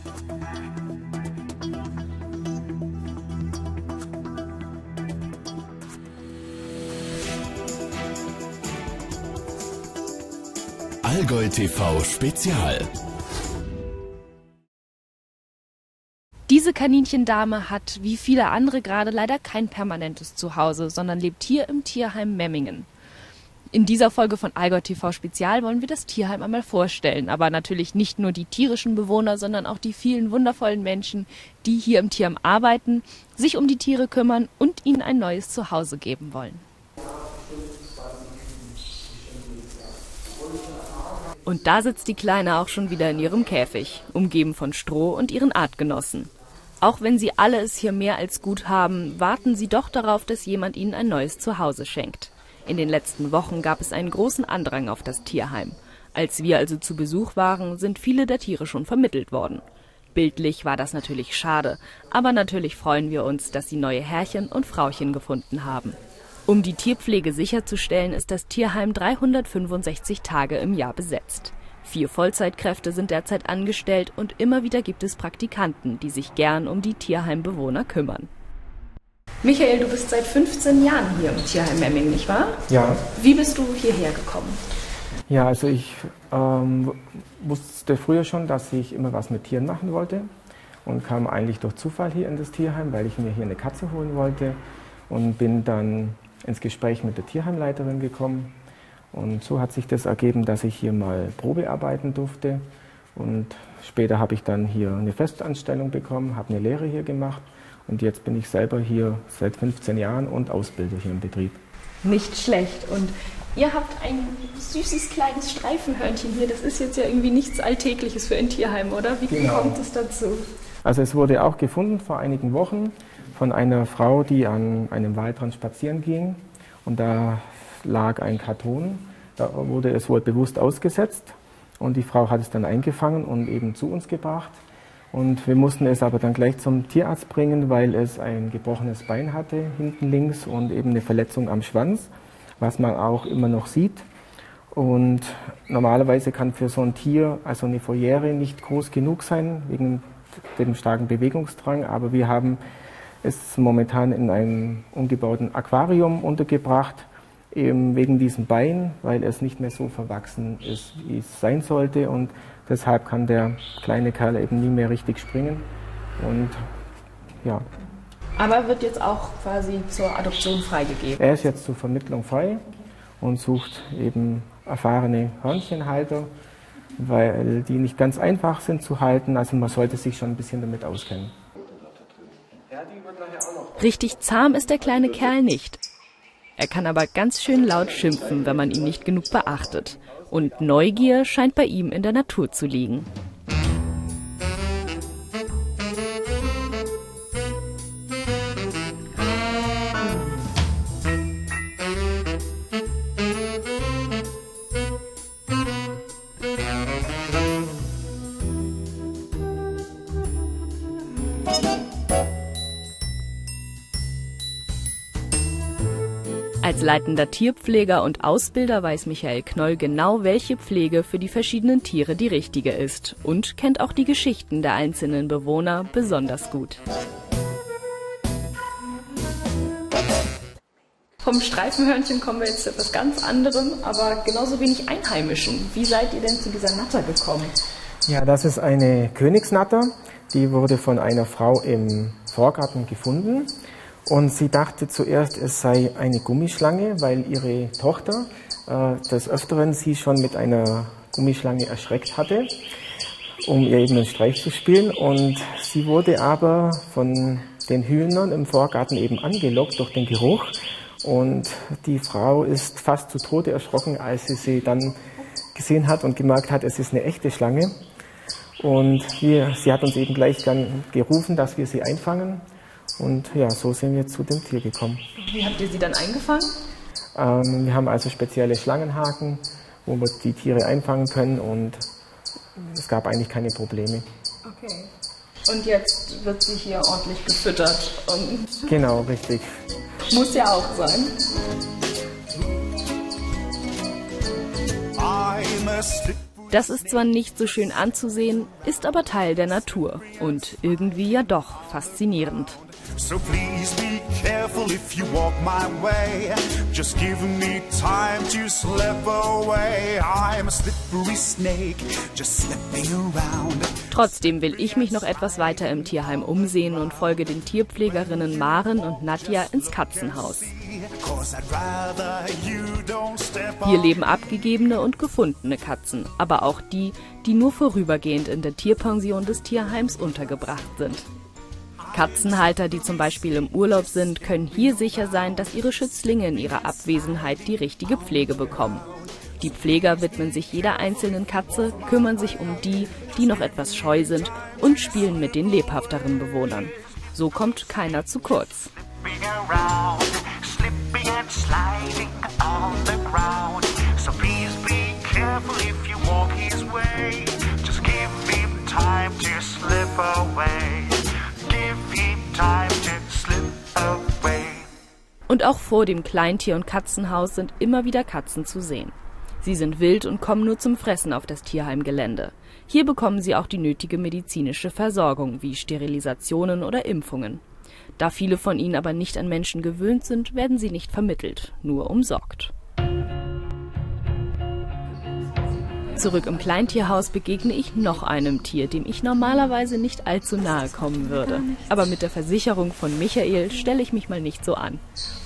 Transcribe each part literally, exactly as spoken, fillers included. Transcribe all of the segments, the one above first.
Allgäu T V Spezial. Diese Kaninchendame hat, wie viele andere gerade, leider kein permanentes Zuhause, sondern lebt hier im Tierheim Memmingen. In dieser Folge von Allgäu T V Spezial wollen wir das Tierheim einmal vorstellen. Aber natürlich nicht nur die tierischen Bewohner, sondern auch die vielen wundervollen Menschen, die hier im Tierheim arbeiten, sich um die Tiere kümmern und ihnen ein neues Zuhause geben wollen. Und da sitzt die Kleine auch schon wieder in ihrem Käfig, umgeben von Stroh und ihren Artgenossen. Auch wenn sie alle es hier mehr als gut haben, warten sie doch darauf, dass jemand ihnen ein neues Zuhause schenkt. In den letzten Wochen gab es einen großen Andrang auf das Tierheim. Als wir also zu Besuch waren, sind viele der Tiere schon vermittelt worden. Bildlich war das natürlich schade, aber natürlich freuen wir uns, dass sie neue Herrchen und Frauchen gefunden haben. Um die Tierpflege sicherzustellen, ist das Tierheim dreihundertfünfundsechzig Tage im Jahr besetzt. Vier Vollzeitkräfte sind derzeit angestellt und immer wieder gibt es Praktikanten, die sich gern um die Tierheimbewohner kümmern. Michael, du bist seit fünfzehn Jahren hier im Tierheim Memmingen, nicht wahr? Ja. Wie bist du hierher gekommen? Ja, also ich ähm, wusste früher schon, dass ich immer was mit Tieren machen wollte und kam eigentlich durch Zufall hier in das Tierheim, weil ich mir hier eine Katze holen wollte und bin dann ins Gespräch mit der Tierheimleiterin gekommen. Und so hat sich das ergeben, dass ich hier mal Probe arbeiten durfte. Und später habe ich dann hier eine Festanstellung bekommen, habe eine Lehre hier gemacht. Und jetzt bin ich selber hier seit fünfzehn Jahren und Ausbilder hier im Betrieb. Nicht schlecht. Und ihr habt ein süßes kleines Streifenhörnchen hier. Das ist jetzt ja irgendwie nichts Alltägliches für ein Tierheim, oder? Wie genau. kommt es dazu? Also es wurde auch gefunden vor einigen Wochen von einer Frau, die an einem Waldrand spazieren ging. Und da lag ein Karton, da wurde es wohl bewusst ausgesetzt. Und die Frau hat es dann eingefangen und eben zu uns gebracht. Und wir mussten es aber dann gleich zum Tierarzt bringen, weil es ein gebrochenes Bein hatte, hinten links, und eben eine Verletzung am Schwanz, was man auch immer noch sieht. Und normalerweise kann für so ein Tier also eine Voliere nicht groß genug sein, wegen dem starken Bewegungsdrang. Aber wir haben es momentan in einem umgebauten Aquarium untergebracht, eben wegen diesem Bein, weil es nicht mehr so verwachsen ist, wie es sein sollte. Und deshalb kann der kleine Kerl eben nie mehr richtig springen. Und ja. Aber wird jetzt auch quasi zur Adoption freigegeben? Er ist jetzt zur Vermittlung frei und sucht eben erfahrene Hörnchenhalter, weil die nicht ganz einfach sind zu halten. Also man sollte sich schon ein bisschen damit auskennen. Richtig zahm ist der kleine Kerl nicht. Er kann aber ganz schön laut schimpfen, wenn man ihn nicht genug beachtet. Und Neugier scheint bei ihm in der Natur zu liegen. Als leitender Tierpfleger und Ausbilder weiß Michael Knoll genau, welche Pflege für die verschiedenen Tiere die richtige ist und kennt auch die Geschichten der einzelnen Bewohner besonders gut. Vom Streifenhörnchen kommen wir jetzt zu etwas ganz anderem, aber genauso wenig Einheimischen. Wie seid ihr denn zu dieser Natter gekommen? Ja, das ist eine Königsnatter. Die wurde von einer Frau im Vorgarten gefunden. Und sie dachte zuerst, es sei eine Gummischlange, weil ihre Tochter äh, des Öfteren sie schon mit einer Gummischlange erschreckt hatte, um ihr eben einen Streich zu spielen. Und sie wurde aber von den Hühnern im Vorgarten eben angelockt durch den Geruch. Und die Frau ist fast zu Tode erschrocken, als sie sie dann gesehen hat und gemerkt hat, es ist eine echte Schlange. Und wir, sie hat uns eben gleich dann gerufen, dass wir sie einfangen. Und ja, so sind wir zu dem Tier gekommen. Wie habt ihr sie dann eingefangen? Ähm, wir haben also spezielle Schlangenhaken, wo wir die Tiere einfangen können, und es gab eigentlich keine Probleme. Okay. Und jetzt wird sie hier ordentlich gefüttert. Und genau, richtig. Muss ja auch sein. Das ist zwar nicht so schön anzusehen, ist aber Teil der Natur und irgendwie ja doch faszinierend. So please be careful if you walk my way. Just give me time to slip away. I'm a slippery snake, just slipping around. Trotzdem will ich mich noch etwas weiter im Tierheim umsehen und folge den Tierpflegerinnen Maren und Nadja ins Katzenhaus. Hier leben abgegebene und gefundene Katzen, aber auch die, die nur vorübergehend in der Tierpension des Tierheims untergebracht sind. Katzenhalter, die zum Beispiel im Urlaub sind, können hier sicher sein, dass ihre Schützlinge in ihrer Abwesenheit die richtige Pflege bekommen. Die Pfleger widmen sich jeder einzelnen Katze, kümmern sich um die, die noch etwas scheu sind und spielen mit den lebhafteren Bewohnern. So kommt keiner zu kurz. Und auch vor dem Kleintier- und Katzenhaus sind immer wieder Katzen zu sehen. Sie sind wild und kommen nur zum Fressen auf das Tierheimgelände. Hier bekommen sie auch die nötige medizinische Versorgung, wie Sterilisationen oder Impfungen. Da viele von ihnen aber nicht an Menschen gewöhnt sind, werden sie nicht vermittelt, nur umsorgt. Zurück im Kleintierhaus begegne ich noch einem Tier, dem ich normalerweise nicht allzu nahe kommen würde. Aber mit der Versicherung von Michael stelle ich mich mal nicht so an.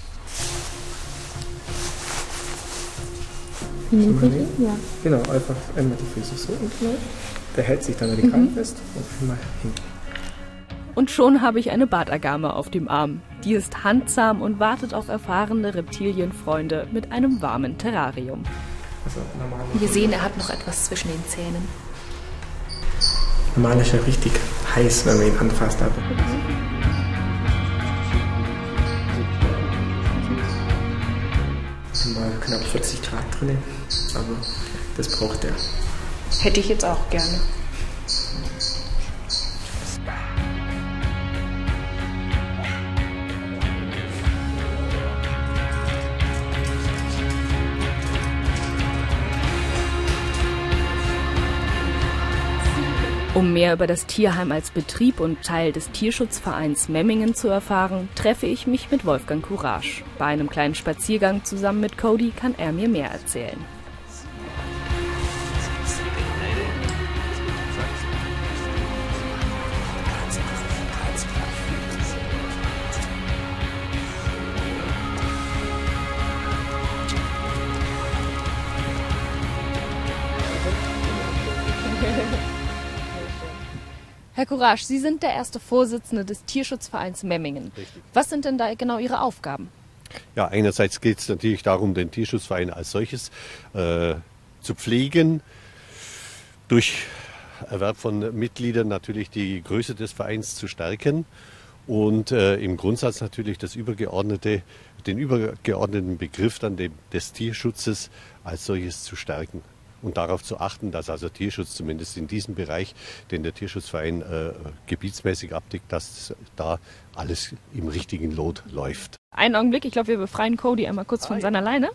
Ja. Genau, einfach einmal die Füße so und der hält sich dann an die Krallen fest und einmal hin. Und schon habe ich eine Bartagame auf dem Arm. Die ist handzahm und wartet auf erfahrene Reptilienfreunde mit einem warmen Terrarium. Also, Wir sehen, er hat noch etwas zwischen den Zähnen. Normal ist er richtig heiß, wenn man ihn anfasst. Aber mal knapp vierzig Grad drin, aber das braucht er. Hätte ich jetzt auch gerne. Um mehr über das Tierheim als Betrieb und Teil des Tierschutzvereins Memmingen zu erfahren, treffe ich mich mit Wolfgang Courage. Bei einem kleinen Spaziergang zusammen mit Cody kann er mir mehr erzählen. Herr Courage, Sie sind der erste Vorsitzende des Tierschutzvereins Memmingen. Richtig. Was sind denn da genau Ihre Aufgaben? Ja, einerseits geht es natürlich darum, den Tierschutzverein als solches äh, zu pflegen, durch Erwerb von Mitgliedern natürlich die Größe des Vereins zu stärken und äh, im Grundsatz natürlich das übergeordnete, den übergeordneten Begriff dann dem, des Tierschutzes als solches zu stärken. Und darauf zu achten, dass also Tierschutz zumindest in diesem Bereich, den der Tierschutzverein äh, gebietsmäßig abdeckt, dass da alles im richtigen Lot läuft. Einen Augenblick, ich glaube, wir befreien Cody einmal kurz von seiner Leine.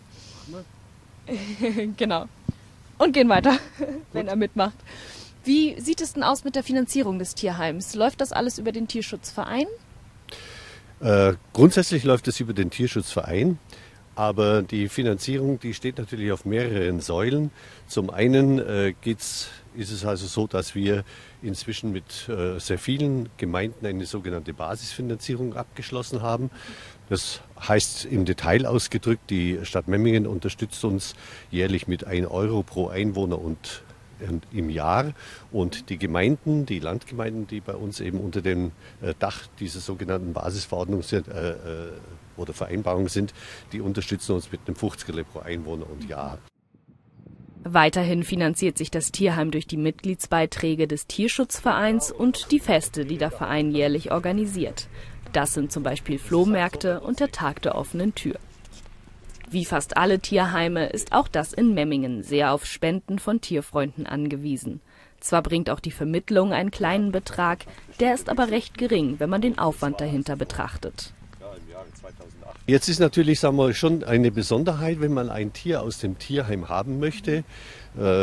Genau. Und gehen weiter, wenn er mitmacht. Wie sieht es denn aus mit der Finanzierung des Tierheims? Läuft das alles über den Tierschutzverein? Äh, grundsätzlich läuft es über den Tierschutzverein. Aber die Finanzierung, die steht natürlich auf mehreren Säulen. Zum einen äh, geht's, ist es also so, dass wir inzwischen mit äh, sehr vielen Gemeinden eine sogenannte Basisfinanzierung abgeschlossen haben. Das heißt im Detail ausgedrückt, die Stadt Memmingen unterstützt uns jährlich mit ein Euro pro Einwohner und im Jahr, und die Gemeinden, die Landgemeinden, die bei uns eben unter dem Dach dieser sogenannten Basisverordnung sind, äh, oder Vereinbarung sind, die unterstützen uns mit einem fünfziger pro Einwohner und Jahr. Weiterhin finanziert sich das Tierheim durch die Mitgliedsbeiträge des Tierschutzvereins und die Feste, die der Verein jährlich organisiert. Das sind zum Beispiel Flohmärkte und der Tag der offenen Tür. Wie fast alle Tierheime ist auch das in Memmingen sehr auf Spenden von Tierfreunden angewiesen. Zwar bringt auch die Vermittlung einen kleinen Betrag, der ist aber recht gering, wenn man den Aufwand dahinter betrachtet. Jetzt ist natürlich, sagen wir, schon eine Besonderheit, wenn man ein Tier aus dem Tierheim haben möchte.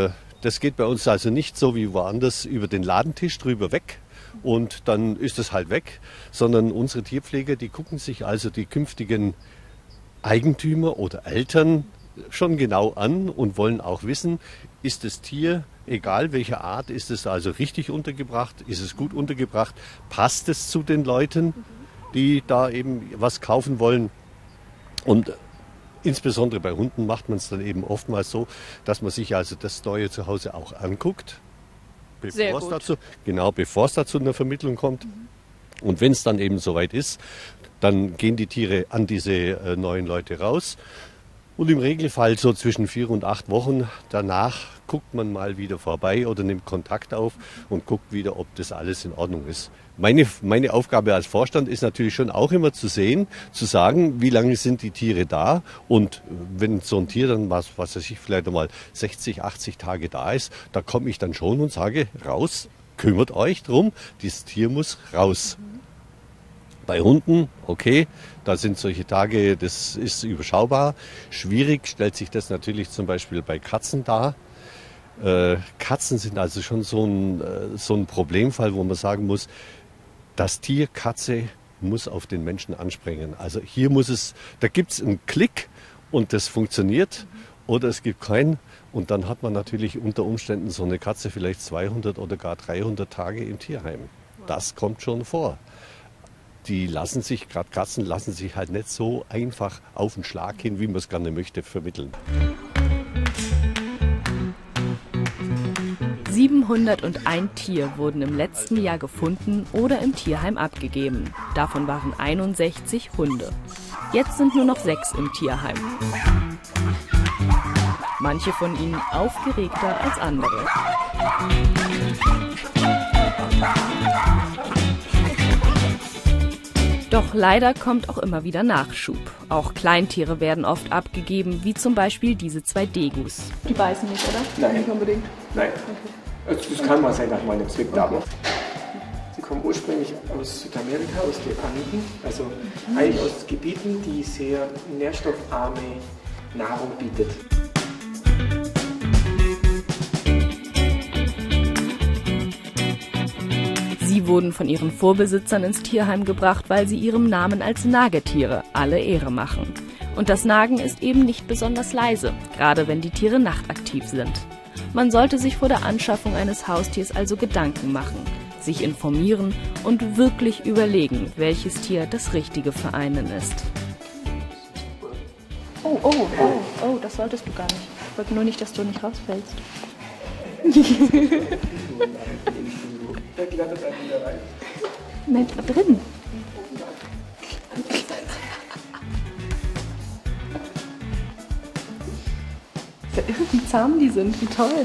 Das geht bei uns also nicht so wie woanders über den Ladentisch drüber weg und dann ist es halt weg, sondern unsere Tierpfleger, die gucken sich also die künftigen Eigentümer oder Eltern schon genau an und wollen auch wissen, ist das Tier, egal welcher Art, ist es also richtig untergebracht, ist es gut untergebracht, passt es zu den Leuten, die da eben was kaufen wollen. Und insbesondere bei Hunden macht man es dann eben oftmals so, dass man sich also das neue Zuhause auch anguckt, bevor es dazu, genau, bevor es dazu einer Vermittlung kommt. Mhm. Und wenn es dann eben soweit ist, dann gehen die Tiere an diese äh, neuen Leute raus. Und im Regelfall so zwischen vier und acht Wochen danach guckt man mal wieder vorbei oder nimmt Kontakt auf und guckt wieder, ob das alles in Ordnung ist. Meine, meine Aufgabe als Vorstand ist natürlich schon auch immer zu sehen, zu sagen, wie lange sind die Tiere da und wenn so ein Tier dann, was, was weiß ich, vielleicht einmal sechzig, achtzig Tage da ist, da komme ich dann schon und sage, raus, kümmert euch drum, dieses Tier muss raus. Bei Hunden, okay, da sind solche Tage, das ist überschaubar. Schwierig stellt sich das natürlich zum Beispiel bei Katzen dar. Äh, Katzen sind also schon so ein, äh, so ein Problemfall, wo man sagen muss, das Tier Katze muss auf den Menschen anspringen. Also hier muss es, da gibt es einen Klick und das funktioniert oder es gibt keinen. Und dann hat man natürlich unter Umständen so eine Katze vielleicht zweihundert oder gar dreihundert Tage im Tierheim. Das kommt schon vor. Die lassen sich, gerade Katzen, lassen sich halt nicht so einfach auf den Schlag hin, wie man es gerne möchte, vermitteln. siebenhunderteins Tier wurden im letzten Jahr gefunden oder im Tierheim abgegeben. Davon waren einundsechzig Hunde. Jetzt sind nur noch sechs im Tierheim. Manche von ihnen aufgeregter als andere. Doch leider kommt auch immer wieder Nachschub. Auch Kleintiere werden oft abgegeben, wie zum Beispiel diese zwei Degus. Die beißen nicht, oder? Nein. Nicht unbedingt. Nein. Also das kann mal sein, dass man einen Zwick da macht. Sie kommen ursprünglich aus Südamerika, aus den Anden, also mhm. eigentlich aus Gebieten, die sehr nährstoffarme Nahrung bietet. Sie wurden von ihren Vorbesitzern ins Tierheim gebracht, weil sie ihrem Namen als Nagetiere alle Ehre machen. Und das Nagen ist eben nicht besonders leise, gerade wenn die Tiere nachtaktiv sind. Man sollte sich vor der Anschaffung eines Haustiers also Gedanken machen, sich informieren und wirklich überlegen, welches Tier das Richtige für einen ist. Oh, oh, oh, oh, das solltest du gar nicht. Ich wollte nur nicht, dass du nicht rausfällst. Der klettert einfach wieder rein. Nein, da drin. Ist ja irre, wie zahm die sind, wie toll.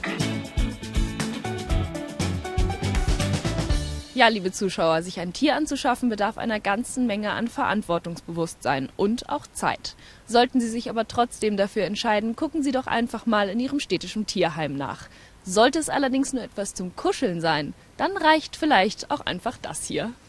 Ja, liebe Zuschauer, sich ein Tier anzuschaffen bedarf einer ganzen Menge an Verantwortungsbewusstsein und auch Zeit. Sollten Sie sich aber trotzdem dafür entscheiden, gucken Sie doch einfach mal in Ihrem städtischen Tierheim nach. Sollte es allerdings nur etwas zum Kuscheln sein, dann reicht vielleicht auch einfach das hier.